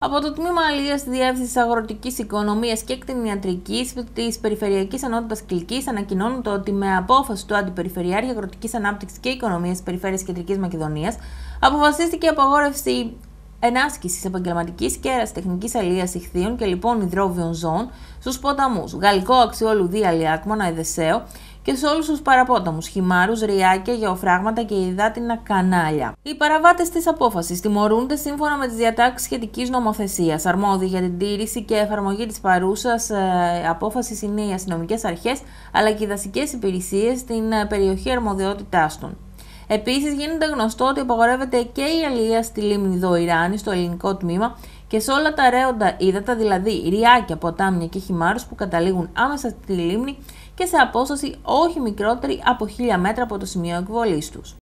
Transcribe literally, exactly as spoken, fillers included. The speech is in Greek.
Από το Τμήμα Αλίας της Διεύθυνσης Αγροτικής Οικονομίας και Κτηνιατρικής της Περιφερειακής Ενότητας Κιλκής ανακοινώνουν ότι με απόφαση του Αντιπεριφερειάρχη Αγροτικής Ανάπτυξης και Οικονομίας της Περιφέρειας Κεντρικής Μακεδονίας αποφασίστηκε η απαγόρευση ενάσκησης επαγγελματικής και αεραστεχνικής αλίας ιχθύων και λοιπόν υδρόβιων ζώων στους ποταμούς Γαλλικό Αξιόλου-Δία Λιάκμονα Εδεσσέο και σε όλους τους παραπόταμους, χυμάρους, ριάκια, γεωφράγματα και υδάτινα κανάλια. Οι παραβάτες της απόφασης τιμωρούνται σύμφωνα με τις διατάξεις σχετικής νομοθεσίας. Αρμόδιοι για την τήρηση και εφαρμογή της παρούσας ε, απόφασης είναι οι αστυνομικές αρχές αλλά και οι δασικές υπηρεσίες στην ε, περιοχή αρμοδιότητάς των. Επίσης, γίνεται γνωστό ότι απαγορεύεται και η αλία στη λίμνη Δοϊράνη, στο ελληνικό τμήμα, και σε όλα τα ρέοντα ύδατα, δηλαδή ριάκια, ποτάμια και χυμάρους που καταλήγουν άμεσα στη λίμνη και σε απόσταση όχι μικρότερη από χίλια μέτρα από το σημείο εκβολής τους.